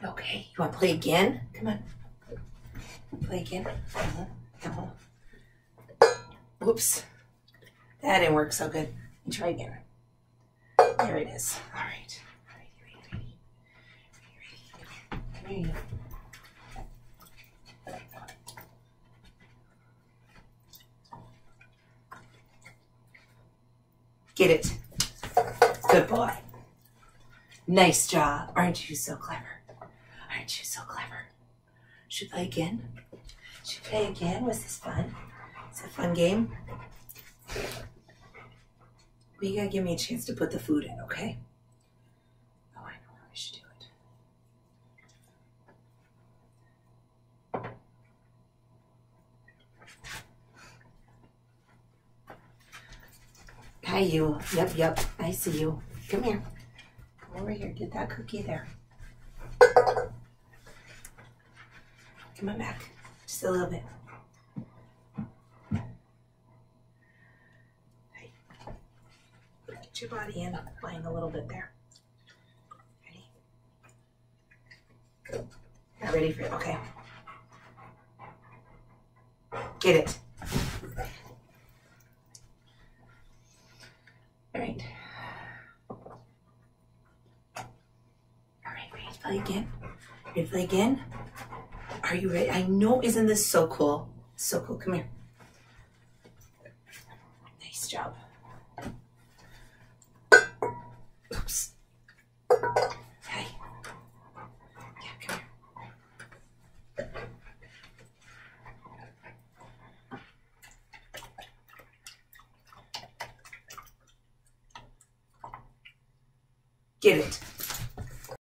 Okay, you want to play again? Come on. Play again. Whoops. That didn't work so good. Let me try again. There it is. All right. Ready. Come here. Get it. Good boy. Nice job. Aren't you so clever? Aren't you so clever? Should we play again? Should we play again? Was this fun? It's a fun game. Well, you gotta give me a chance to put the food in, okay? Oh, I know how we should do it. Hi, you. Yep. I see you. Come here. Come over here. Get that cookie there. Come on back. Just a little bit. Hey. Put your body in. Line a little bit there. Ready? Not ready for it. Okay. Get it. All right. Ready to play again? Ready to play again? Are you ready? I know, isn't this so cool? So cool. Come here. Nice job. Oops. Hey. Yeah, come here. Get it.